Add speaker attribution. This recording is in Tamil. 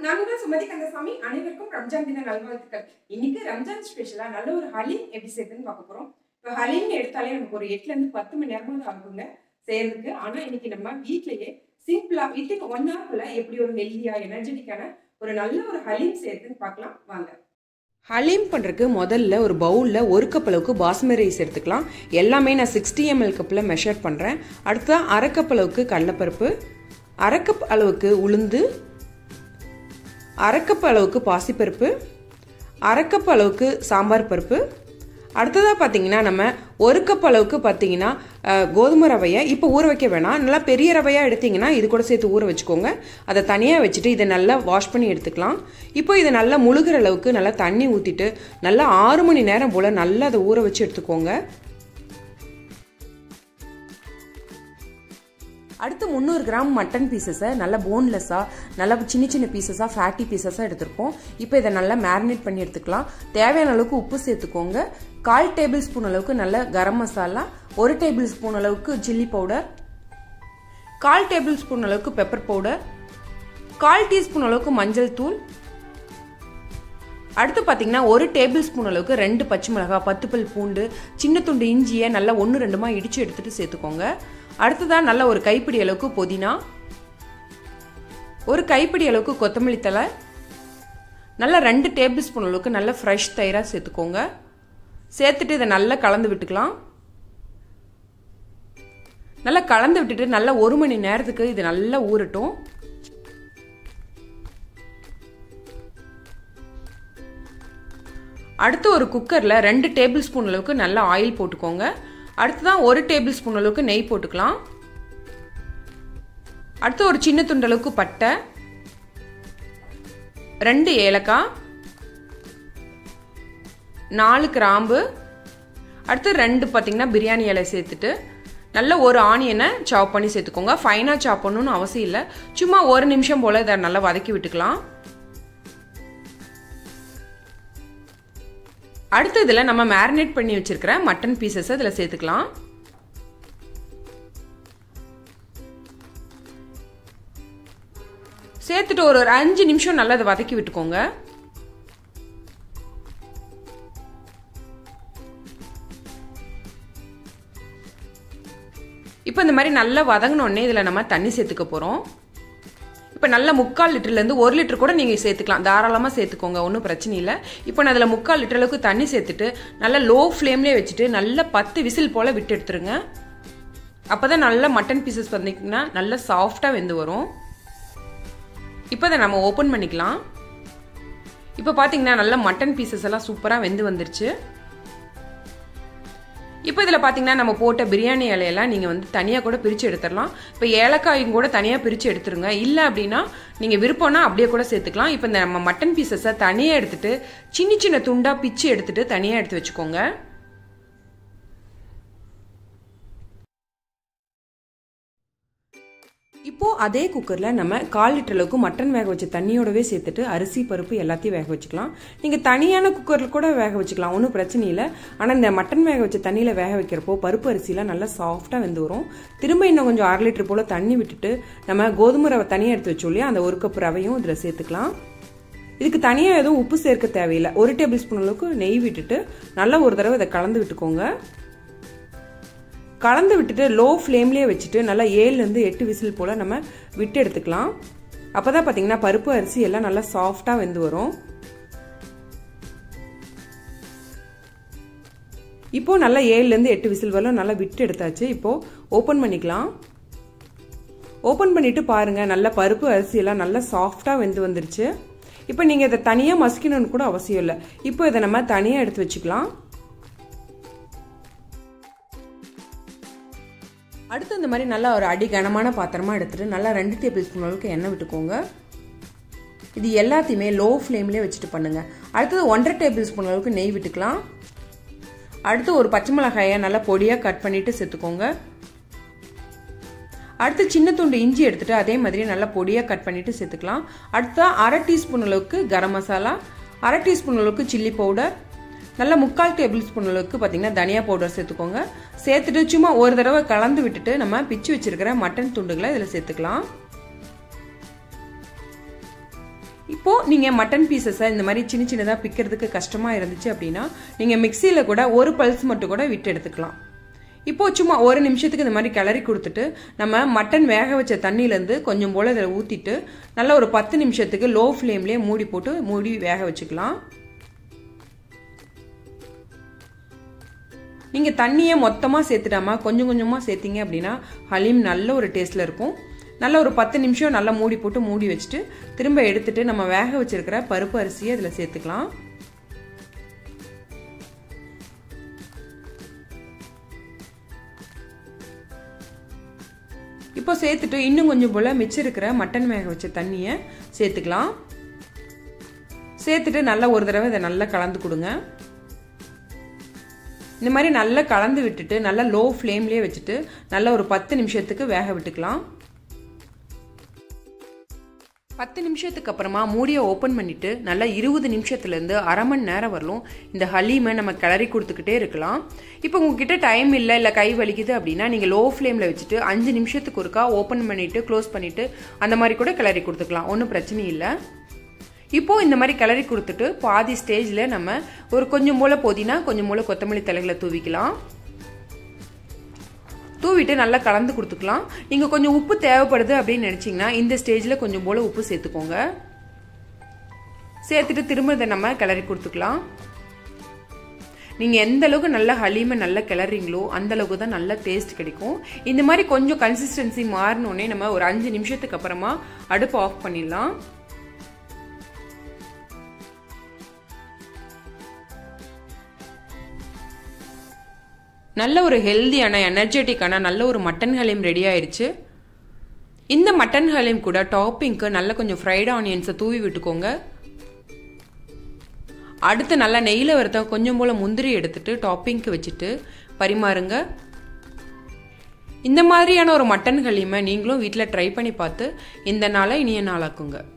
Speaker 1: நான் உங்கள் சுமதி கந்தசாமி. அனைவருக்கும் ரம்ஜான் தின நல்வாழ்த்துக்கள். இன்னைக்கு ரம்ஜான் ஸ்பெஷலா நல்ல ஒரு ஹலீம் எப்படி செய்யுதுன்னு பார்க்க போறோம். இப்போ ஹலீம் எடுத்தாலே நமக்கு ஒரு 8 to 10 மணி நேரமாவது ஆகுங்க செய்யறதுக்கு. ஆனா இன்னைக்கு நம்ம வீட்லயே சிம்பிளா வித்தின் 1 hour எப்படி ஒரு ஹெல்தியா எனர்ஜெட்டிக்கான ஒரு நல்ல ஒரு ஹலீம் செய்யறதுன்னு பார்க்கலாம் வாங்க.
Speaker 2: ஹலீம் பண்ணுறதுக்கு முதல்ல ஒரு பவுலில் 1 கப் அளவுக்கு பாஸ்மதி ரைஸ் எடுத்துக்கலாம். எல்லாமே நான் 60 ml கப்பில் மெஷர் பண்ணுறேன். அடுத்ததான் 1/2 கப் அளவுக்கு கடலைப்பருப்பு, 1/2 கப் அளவுக்கு உளுந்து, 1/2 கப் அளவுக்கு பாசிப்பருப்பு, 1/2 கப் அளவுக்கு சாம்பார் பருப்பு. அடுத்ததாக பார்த்தீங்கன்னா நம்ம 1 கப் அளவுக்கு பார்த்தீங்கன்னா கோதுமை ரவையை இப்போ ஊற வைக்க வேணாம், நல்லா பெரிய ரவையாக எடுத்திங்கன்னா இது கூட சேர்த்து ஊற வச்சுக்கோங்க. அதை தனியாக வச்சுட்டு இதை நல்லா வாஷ் பண்ணி எடுத்துக்கலாம். இப்போ இதை நல்லா முழுகிற அளவுக்கு நல்லா தண்ணி ஊற்றிட்டு நல்லா 6 மணி நேரம் போல் நல்லா அதை ஊற வச்சு எடுத்துக்கோங்க. அடுத்து 300 கிராம் மட்டன் பீசஸை நல்லா போன்லெஸ்ஸாக நல்லா சின்ன சின்ன பீசஸாக ஃபேட்டி பீசஸாக எடுத்துருக்கோம். இப்போ இதை நல்லா மேரினேட் பண்ணி எடுத்துக்கலாம். தேவையான அளவுக்கு உப்பு சேர்த்துக்கோங்க. 1/4 டேபிள் ஸ்பூன் அளவுக்கு நல்ல கரம் மசாலா, 1 டேபிள் ஸ்பூன் அளவுக்கு சில்லி பவுடர், 1/4 டேபிள் ஸ்பூன் அளவுக்கு பெப்பர் பவுடர், 1/4 டீஸ்பூன் அளவுக்கு மஞ்சள் தூள். அடுத்து பார்த்தீங்கன்னா 1 டேபிள் ஸ்பூன் அளவுக்கு 2 பச்சை மிளகாய், 10 பல் பூண்டு, சின்ன துண்டு இஞ்சியை நல்லா 1-2 இடித்து எடுத்துகிட்டு சேர்த்துக்கோங்க. அடுத்ததான் நல்ல ஒரு கைப்பிடி அளவுக்கு புதினா, ஒரு கைப்பிடி அளவுக்கு கொத்தமல்லி தழை, நல்லா 2 டேபிள் ஸ்பூன் அளவுக்கு நல்ல ஃப்ரெஷ் தயிராக சேர்த்துக்கோங்க. சேர்த்துட்டு இதை நல்லா கலந்து விட்டுக்கலாம். நல்லா கலந்து விட்டுட்டு நல்லா 1 மணி நேரத்துக்கு இது நல்லா ஊறட்டும். அடுத்து ஒரு குக்கரில் 2 டேபிள் ஸ்பூன் அளவுக்கு நல்லா ஆயில் போட்டுக்கோங்க. அடுத்துதான் 1 டேபிள் ஸ்பூன் அளவுக்கு நெய் போட்டுக்கலாம். அடுத்து ஒரு சின்ன துண்டு அளவுக்கு பட்டை, 2 ஏலக்காய், 4 கிராம்பு, அடுத்து 2 பார்த்தீங்கன்னா பிரியாணி இலை சேர்த்துட்டு நல்ல ஒரு ஆனியனை சாப் பண்ணி சேர்த்துக்கோங்க. ஃபைனாக சாப் பண்ணணும்னு அவசியம் இல்லை, சும்மா 1 நிமிஷம் போல் இதை நல்லா வதக்கி விட்டுக்கலாம். அடுத்து இதில் நம்ம மேரினேட் பண்ணி வச்சிருக்கிற மட்டன் பீசஸ் இதில் சேர்த்துக்கலாம். சேர்த்துட்டு ஒரு 5 நிமிஷம் நல்லா அதை வதக்கி விட்டுக்கோங்க. இப்போ இந்த மாதிரி நல்லா வதங்கினோடனே இதில் நம்ம தண்ணி சேர்த்துக்க போகிறோம். இப்போ நல்லா 3/4 லிட்டர்லேருந்து 1 லிட்டர் கூட நீங்கள் சேர்த்துக்கலாம், தாராளமாக சேர்த்துக்கோங்க, ஒன்றும் பிரச்சனை இல்லை. இப்போ நான் அதில் 3/4 லிட்டர் அளவுக்கு தண்ணி சேர்த்துட்டு நல்லா லோ ஃப்ளேம்லேயே வச்சுட்டு நல்லா 10 விசில் போல் விட்டு எடுத்துருங்க. அப்போ தான் நல்லா மட்டன் பீசஸ் பார்த்தீங்கன்னா நல்லா சாஃப்டாக வெந்து வரும். இப்போ அதை நம்ம ஓப்பன் பண்ணிக்கலாம். இப்போ பார்த்தீங்கன்னா நல்லா மட்டன் பீசஸ் எல்லாம் சூப்பராக வெந்து வந்துருச்சு. இப்போ இதில் பார்த்தீங்கன்னா நம்ம போட்ட பிரியாணி இலையெல்லாம் நீங்கள் வந்து தனியாக கூட பிரித்து எடுத்துடலாம். இப்போ ஏலக்காயும் கூட தனியாக பிரித்து எடுத்துருங்க. இல்லை அப்படின்னா நீங்கள் விருப்பம்னா அப்படியே கூட சேர்த்துக்கலாம். இப்போ இந்த நம்ம மட்டன் பீசஸை தனியாக எடுத்துகிட்டு சின்ன சின்ன துண்டாக பிச்சு எடுத்துகிட்டு தனியாக எடுத்து வச்சுக்கோங்க. இப்போது அதே குக்கரில் நம்ம 1/4 லிட்டர் அளவுக்கு மட்டன் வேக வச்ச தண்ணியோடவே சேர்த்துட்டு அரிசி பருப்பு எல்லாத்தையும் வேக வச்சுக்கலாம். நீங்கள் தனியான குக்கரில் கூட வேக வச்சுக்கலாம், ஒன்றும் பிரச்சனை இல்லை. ஆனால் இந்த மட்டன் வேக வச்ச தண்ணியில் வேக வைக்கிறப்போ பருப்பு அரிசிலாம் நல்லா சாஃப்டாக வெந்து வரும். திரும்ப இன்னும் கொஞ்சம் 1/2 லிட்டர் போல் தண்ணி விட்டுட்டு நம்ம கோதுமை ரவை தனியாக எடுத்து வச்சோம் இல்லையா, அந்த 1 கப் ரவையும் இதில் சேர்த்துக்கலாம். இதுக்கு தனியாக எதுவும் உப்பு சேர்க்க தேவையில்லை. 1 டேபிள் ஸ்பூன் அளவுக்கு நெய் விட்டுட்டு நல்லா ஒரு தடவை இதை கலந்து விட்டுக்கோங்க. கலந்து விட்டுட்டு லோ ஃப்ளேம்லேயே வச்சுட்டு நல்லா 7 to 8 விசில் போல் நம்ம விட்டு எடுத்துக்கலாம். அப்போ தான் பார்த்தீங்கன்னா பருப்பு அரிசி எல்லாம் நல்லா சாஃப்டாக வெந்து வரும். இப்போது நல்லா 7 to 8 விசில் வரலும் நல்லா விட்டு எடுத்தாச்சு. இப்போது ஓப்பன் பண்ணிக்கலாம். ஓப்பன் பண்ணிவிட்டு பாருங்கள், நல்லா பருப்பு அரிசி எல்லாம் நல்லா சாஃப்டாக வெந்து வந்துருச்சு. இப்போ நீங்கள் இதை தனியாக மசிக்கணும்னு கூட அவசியம் இல்லை. இப்போ இதை நம்ம தனியாக எடுத்து வச்சுக்கலாம். அடுத்து இந்த மாதிரி நல்லா ஒரு அடி கனமான பாத்திரமாக எடுத்துகிட்டு நல்லா 2 டேபிள் ஸ்பூன் அளவுக்கு எண்ணெய் விட்டுக்கோங்க. இது எல்லாத்தையுமே லோ ஃப்ளேம்லேயே வச்சுட்டு பண்ணுங்கள். அடுத்தது 1/2 டேபிள் ஸ்பூன் அளவுக்கு நெய் விட்டுக்கலாம். அடுத்து ஒரு பச்சை மிளகாயை நல்லா பொடியாக கட் பண்ணிவிட்டு சேர்த்துக்கோங்க. அடுத்து சின்ன துண்டு இஞ்சி எடுத்துகிட்டு அதே மாதிரி நல்லா பொடியாக கட் பண்ணிவிட்டு சேர்த்துக்கலாம். அடுத்து 1/2 டீஸ்பூன் அளவுக்கு கரம் மசாலா, 1/2 டீஸ்பூன் அளவுக்கு சில்லி பவுடர், நல்லா 3/4 டேபிள் ஸ்பூன் அளவுக்கு பார்த்தீங்கன்னா தனியா பவுடர் சேர்த்துக்கோங்க. சேர்த்துட்டு சும்மா ஒரு தடவை கலந்து விட்டுட்டு நம்ம பிச்சு வச்சிருக்கிற மட்டன் துண்டுகளை இதில் சேர்த்துக்கலாம். இப்போது நீங்கள் மட்டன் பீசஸை இந்த மாதிரி சின்ன சின்னதாக பிக்கிறதுக்கு கஷ்டமாக இருந்துச்சு அப்படின்னா நீங்கள் மிக்சியில் கூட ஒரு பல்ஸ் மட்டும் கூட விட்டு எடுத்துக்கலாம். இப்போது சும்மா ஒரு நிமிஷத்துக்கு இந்த மாதிரி கிளறி கொடுத்துட்டு நம்ம மட்டன் வேக வச்ச தண்ணியிலேருந்து கொஞ்சம் போல் இதில் ஊற்றிட்டு நல்லா ஒரு 10 நிமிஷத்துக்கு லோ ஃப்ளேம்லேயே மூடி வேக வச்சுக்கலாம். நீங்கள் தண்ணியை மொத்தமாக சேர்த்துடாமல் கொஞ்சம் கொஞ்சமாக சேர்த்திங்க அப்படின்னா ஹலீம் நல்ல ஒரு டேஸ்ட்டில் இருக்கும். நல்லா ஒரு 10 நிமிஷம் நல்லா மூடி வச்சுட்டு திரும்ப எடுத்துட்டு நம்ம வேக வச்சிருக்கிற பருப்பு அரிசியை இதில் சேர்த்துக்கலாம். இப்போ சேர்த்துட்டு இன்னும் கொஞ்சம் போல் மிச்சம் இருக்கிற மட்டன் வேக வச்ச தண்ணியை சேர்த்துக்கலாம். சேர்த்துட்டு நல்லா ஒரு தடவை இதை நல்லா கலந்து கொடுங்க. இந்த மாதிரி நல்லா கலந்து விட்டுட்டு நல்லா லோ ஃப்ளேம்லேயே வச்சுட்டு நல்லா ஒரு 10 நிமிஷத்துக்கு வேக விட்டுக்கலாம். 10 நிமிஷத்துக்கு அப்புறமா மூடியை ஓப்பன் பண்ணிட்டு நல்லா 20 நிமிஷத்துலேருந்து அரை மணி நேரம் வரலும் இந்த ஹலீமை நம்ம கிளறி கொடுத்துக்கிட்டே இருக்கலாம். இப்போ உங்ககிட்ட டைம் இல்லை கை வலிக்குது அப்படின்னா நீங்கள் லோ ஃப்ளேமில் வச்சுட்டு 5 நிமிஷத்துக்கு ஒருக்கா ஓப்பன் பண்ணிவிட்டு க்ளோஸ் பண்ணிவிட்டு அந்த மாதிரி கூட கிளறி கொடுத்துக்கலாம், ஒன்றும் பிரச்சனை இல்லை. இப்போது இந்த மாதிரி கிளறி கொடுத்துட்டு பாதி ஸ்டேஜில் நம்ம ஒரு கொஞ்சம் போல் புதினா கொஞ்சம் போல் கொத்தமல்லி தலைகளை தூவிக்கலாம். தூவிட்டு நல்லா கலந்து கொடுத்துக்கலாம். நீங்கள் கொஞ்சம் உப்பு தேவைப்படுது அப்படின்னு நினச்சிங்கன்னா இந்த ஸ்டேஜில் கொஞ்சம் போல் உப்பு சேர்த்துக்கோங்க. சேர்த்துட்டு திரும்ப இதை நம்ம கிளறி கொடுத்துக்கலாம். நீங்கள் எந்த அளவுக்கு நல்லா ஹலீமை நல்லா கிளறீங்களோ அந்த அளவுக்கு தான் நல்ல டேஸ்ட் கிடைக்கும். இந்த மாதிரி கொஞ்சம் கன்சிஸ்டன்சி மாறினோடனே நம்ம ஒரு 5 நிமிஷத்துக்கு அப்புறமா அடுப்பு ஆஃப் பண்ணிடலாம். நல்ல ஒரு ஹெல்தியான எனர்ஜெட்டிக்கான நல்ல ஒரு மட்டன் ஹலீம் ரெடி ஆயிடுச்சு. இந்த மட்டன் ஹலீம் கூட டாப்பிங்க்கு நல்ல கொஞ்சம் ஃப்ரைட் ஆனியன்ஸை தூவி விட்டுக்கோங்க. அடுத்து நல்லா நெய்யில் வறுத்த கொஞ்சம் போல் முந்திரி எடுத்துட்டு டாப்பிங்க்கு வச்சுட்டு பரிமாறுங்க. இந்த மாதிரியான ஒரு மட்டன் ஹலீமை நீங்களும் வீட்டில் ட்ரை பண்ணி பார்த்து இந்த நாளை இனிய நாளாக்குங்க.